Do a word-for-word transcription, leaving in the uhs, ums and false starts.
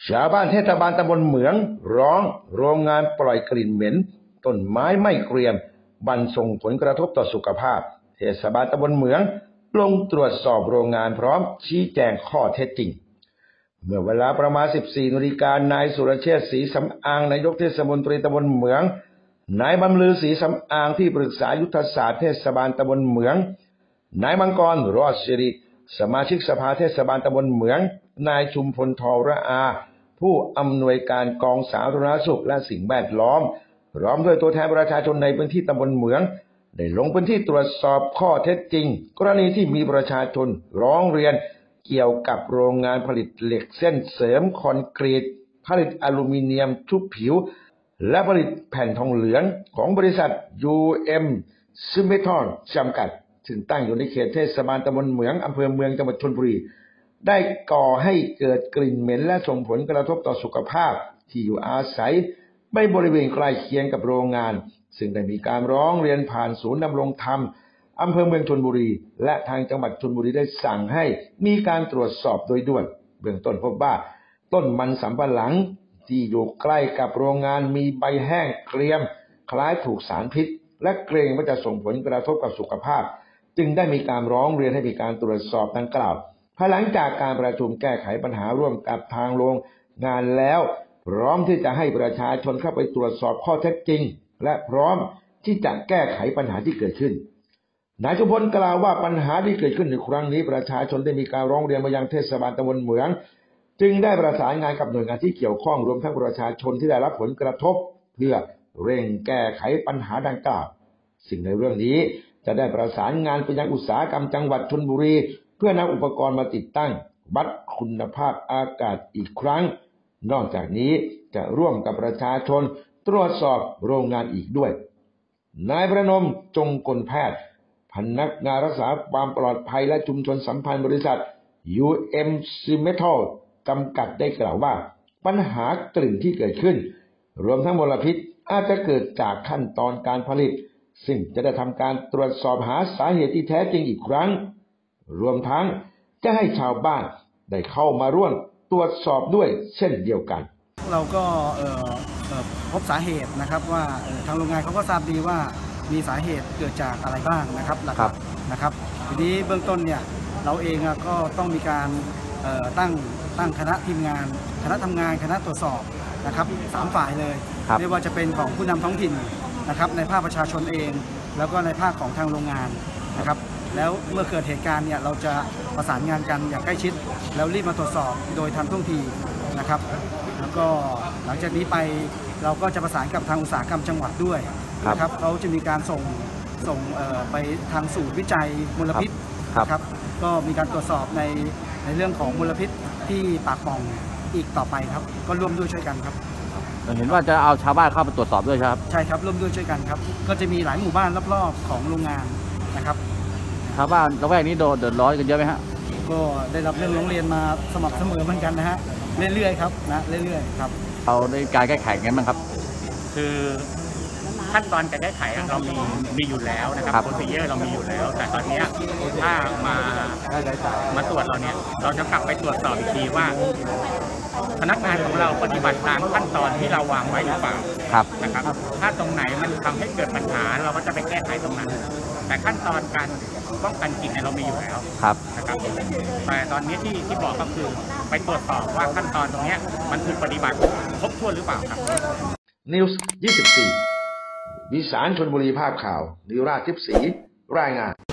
ชาวบ้านเทศบาลตำบลเหมืองร้องโรงงานปล่อยกลิ่นเหม็นต้นไม้ไม่เกรียมบันส่งผลกระทบต่อสุขภาพเทศบาลตำบลเหมืองลงตรวจสอบโรงงานพร้อมชี้แจงข้อเท็จจริงเมื่อเวลาประมาณ สิบสี่นาฬิกา นายสุรเชษฐ์ศรีสำอางนายกเทศมนตรีตำบลเหมืองนายบำลือศรีสำอางที่ปรึกษายุทธศาสตร์เทศบาลตำบลเหมืองนายมังกรรอดสิริสมาชิกสภาเทศบาลตำบลเหมืองนายชุมพลทอระอาผู้อำนวยการกองสาธารณสุขและสิ่งแวดล้อมพร้อมด้วยตัวแทนประชาชนในพื้นที่ตำบลเหมืองได้ลงพื้นที่ตรวจสอบข้อเท็จจริงกรณีที่มีประชาชนร้องเรียนเกี่ยวกับโรงงานผลิตเหล็กเส้นเสริมคอนกรีตผลิตอลูมิเนียมชุบผิวและผลิตแผ่นทองเหลืองของบริษัท ยู เอ็ม Cimental จำกัดซึ่งตั้งอยู่ในเขตเทศบาลตำบลเหมืองอำเภอเมืองจังหวัดชลบุรีได้ก่อให้เกิดกลิ่นเหม็นและส่งผลกระทบต่อสุขภาพที่อยู่อาศัยในบริเวณใกล้เคียงกับโรงงานซึ่งได้มีการร้องเรียนผ่านศูนย์ดำรงธรรมอำเภอเมืองชลบุรีและทางจังหวัดชลบุรีได้สั่งให้มีการตรวจสอบโดยด่วนเบื้องต้นพบว่าต้นมันสำปะหลังที่อยู่ใกล้กับโรงงานมีใบแห้งเกรียมคล้ายถูกสารพิษและเกรงว่าจะส่งผลกระทบกับสุขภาพจึงได้มีการร้องเรียนให้มีการตรวจสอบดังกล่าวภายหลังจากการประชุมแก้ไขปัญหาร่วมกับทางโรงงานแล้วพร้อมที่จะให้ประชาชนเข้าไปตรวจสอบข้อเท็จจริงและพร้อมที่จะแก้ไขปัญหาที่เกิดขึ้นนายชุมพลกล่าวว่าปัญหาที่เกิดขึ้นในครั้งนี้ประชาชนได้มีการร้องเรียนมายังเทศบาลตำบลเหมืองจึงได้ประสานงานกับหน่วยงานที่เกี่ยวข้องรวมทั้งประชาชนที่ได้รับผลกระทบเพื่อเร่งแก้ไขปัญหาดังกล่าวสิ่งในเรื่องนี้จะได้ประสานงานไปยังอุตสาหกรรมจังหวัดชลบุรีเพื่อนำอุปกรณ์มาติดตั้งวัดคุณภาพอากาศอีกครั้งนอกจากนี้จะร่วมกับประชาชนตรวจสอบโรงงานอีกด้วยนายประนมจงกลแพทย์พนักงานรักษาความปลอดภัยและชุมชนสัมพันธ์บริษัท ยู เอ็ม Cimental จำกัดได้กล่าวว่าปัญหากลิ่นที่เกิดขึ้นรวมทั้งมลพิษอาจจะเกิดจากขั้นตอนการผลิตซึ่งจะได้ทำการตรวจสอบหาสาเหตุที่แท้จริงอีกครั้งรวมทั้งจะให้ชาวบ้านได้เข้ามาร่วมตรวจสอบด้วยเช่นเดียวกันเราก็พบสาเหตุนะครับว่าทางโรงงานเขาก็ทราบดีว่ามีสาเหตุเกิดจากอะไรบ้างนะครับหลักนะครับทีนี้เบื้องต้นเนี่ยเราเองก็ต้องมีการตั้งตั้งคณะทีมงานคณะทำงานคณะตรวจสอบนะครับสามฝ่ายเลยไม่ว่าจะเป็นของผู้นำท้องถิ่นนะครับในภาคประชาชนเองแล้วก็ในภาคของทางโรงงานนะครับแล้วเมื่อเกิดเหตุการณ์เนี่ยเราจะประสานงานกันอย่างใกล้ชิดแล้วรีบมาตรวจสอบโดยทันท่วงทีนะครับแล้วก็หลังจากนี้ไปเราก็จะประสานกับทางอุตสาหกรรมจังหวัดด้วยนะครับเขาจะมีการส่งส่งไปทางศูนย์วิจัยมลพิษครับก็มีการตรวจสอบในในเรื่องของมลพิษที่ปากป่องอีกต่อไปครับก็ร่วมด้วยช่วยกันครับเห็นว่าจะเอาชาวบ้านเข้าไปตรวจสอบด้วยครับใช่ครับร่วมด้วยช่วยกันครับก็จะมีหลายหมู่บ้านรอบๆของโรงงานนะครับชาวบ้านละแวกนี้โดนเดือดร้อนกันเยอะไหมฮะก็ได้รับเรื่องร้องเรียนมาสม่ำเสมอเหมือนกันนะฮะเรื่อยๆครับนะเรื่อยๆครับเอาในการแก้ไขไงบ้างครับคือขั้นตอนการแก้ไขเรามีมีอยู่แล้วนะครับโปรซีเจอร์เรามีอยู่แล้วแต่ตอนนี้ถ้ามามาตรวจเราเนี่ยเราจะกลับไปตรวจสอบอีกทีว่าพนักงานของเราปฏิบัติตามขั้นตอนที่เราวางไว้หรือเปล่าครับนะครับถ้าตรงไหนมันทำให้เกิดปัญหาเราก็จะไปแก้ไขตรงนั้นแต่ขั้นตอนการป้องกันกลิ่นเนี่ยเรามีอยู่แล้วครับนะครับแต่ตอนนี้ที่ที่บอกก็คือไปตรวจสอบว่าขั้นตอนตรงนี้มันถูกปฏิบัติครบถ้วนหรือเปล่าครับนิวส์ยี่สิบสี่วิสารชลบุรีภาพข่าวนิราชทิพย์ศรีรายงาน